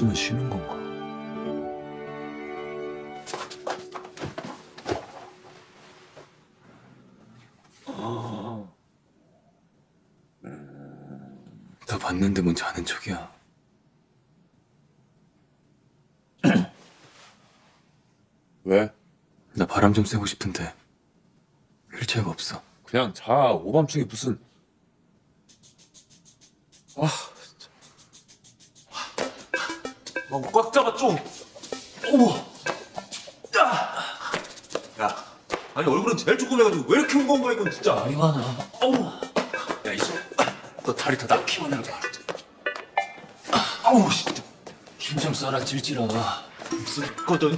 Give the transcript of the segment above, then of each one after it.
없으면 쉬는 건가? 나 봤는데 뭔 자는 척이야. 왜? 나 바람 좀 쐬고 싶은데 휠체어가 없어. 그냥 자. 오밤중에 무슨... 아, 진짜. 꽉 잡아 좀. 어머. 야, 아니 얼굴은 제일 조그매가지고 왜 이렇게 무거운 거야 이건 진짜. 말이 많아. 어머. 야 이소, 너 다리 더 낫기만 해라. 아우 진짜. 힘 좀 써라 찔찔아. 무슨 거든.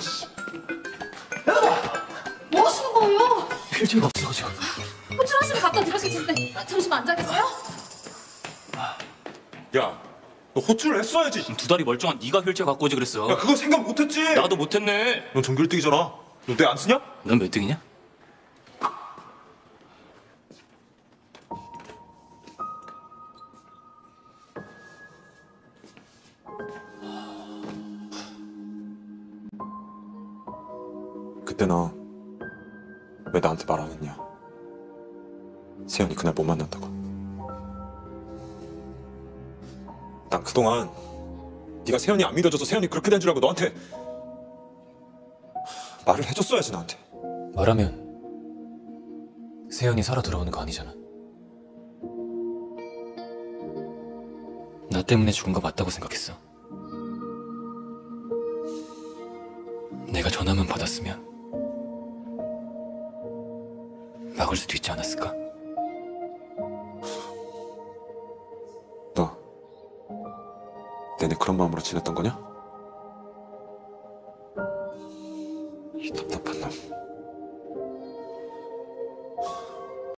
뭐 하시는 거예요? 휠체어가 없어가지고. 호출하시면 갖다 드렸을 텐데 잠시만 앉아계세요? 야, 너 호출을 했어야지. 두 다리 멀쩡한 네가 휠체어 갖고 오지 그랬어. 야, 그거 생각 못했지. 나도 못했네. 넌 전교 1등이잖아. 너 내 안 쓰냐? 넌 몇 등이냐? 그때 너 왜 나한테 말 안 했냐? 세연이 그날 못 만났다고. 난 그동안 네가 세연이 안 믿어줘서 세연이 그렇게 된 줄 알고 너한테 말을 해줬어야지 나한테. 말하면 세연이 살아 돌아오는 거 아니잖아. 나 때문에 죽은 거 맞다고 생각했어. 내가 전화만 받았으면 막을 수도 있지 않았을까? 너 내내 그런 마음으로 지냈던 거냐? 이 답답한 놈.